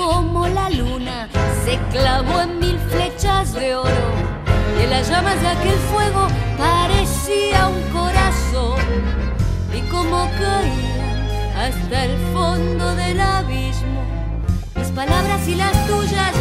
como la luna se clavó en 1000 flechas de oro, y en las llamas de aquel fuego parecía un corazón, y como caía hasta el fondo del abismo, mis palabras y las tuyas